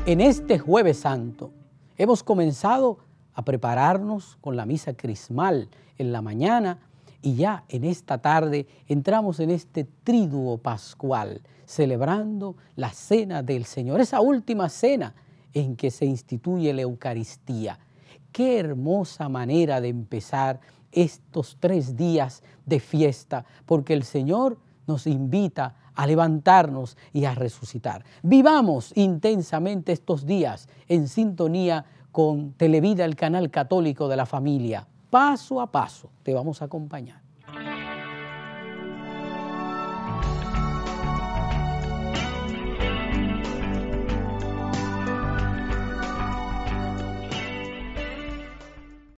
En este Jueves Santo hemos comenzado a prepararnos con la misa crismal en la mañana y ya en esta tarde entramos en este triduo pascual, celebrando la cena del Señor, esa última cena en que se instituye la Eucaristía. Qué hermosa manera de empezar estos 3 días de fiesta, porque el Señor nos invita a levantarnos y a resucitar. Vivamos intensamente estos días en sintonía con Televida, el canal católico de la familia. Paso a paso te vamos a acompañar.